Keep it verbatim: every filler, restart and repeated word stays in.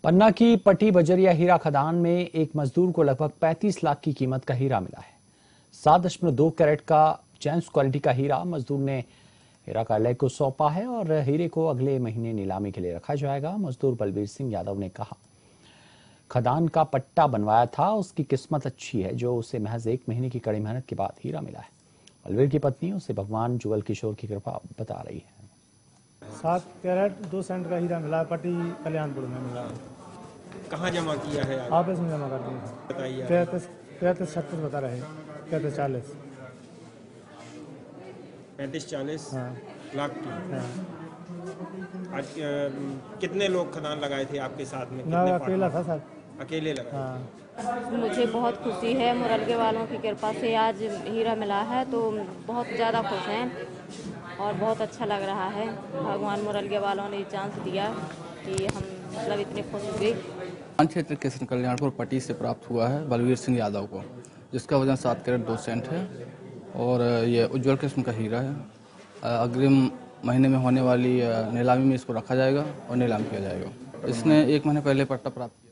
पन्ना की पट्टी बजरिया हीरा खदान में एक मजदूर को लगभग पैंतीस लाख की कीमत का हीरा मिला है। सात दशमलव दो कैरेट का जेम्स क्वालिटी का हीरा मजदूर ने हीरा कार्यालय को सौंपा है और हीरे को अगले महीने नीलामी के लिए रखा जाएगा। मजदूर बलबीर सिंह यादव ने कहा, खदान का पट्टा बनवाया था, उसकी किस्मत अच्छी है जो उसे महज एक महीने की कड़ी मेहनत के बाद हीरा मिला है। बलबीर की पत्नी उसे भगवान जुगल किशोर की कृपा बता रही है। सात कैरेट दो सेंट का हीरा मिला, पट्टी कल्याणपुर में मिला। कहाँ जमा किया है? ऑफिस में जमा कर दिया। बताइए। पैंतीस पैंतीस छत्तीस बता रहे हैं, पैंतीस चालीस पैंतीस चालीस हाँ लाख की। हाँ। आज अ, कितने लोग खदान लगाए थे आपके साथ में? ना कितने अकेला था सर। अकेले लगाए? हाँ। मुझे बहुत खुशी है, मुरलगे वालों की कृपा से आज हीरा मिला है तो बहुत ज़्यादा खुश हैं और बहुत अच्छा लग रहा है। भगवान मुरलगे वालों ने चांस दिया कि हम मतलब इतने खुश हुए। क्षेत्र कृष्ण कल्याणपुर पट्टी से प्राप्त हुआ है बलबीर सिंह यादव को, जिसका वजन सात कैरेट दो सेंट है और ये उज्जवल किस्म का हीरा है। अग्रिम महीने में होने वाली नीलामी में इसको रखा जाएगा और नीलाम किया जाएगा। इसने एक महीने पहले पट्टा प्राप्त किया।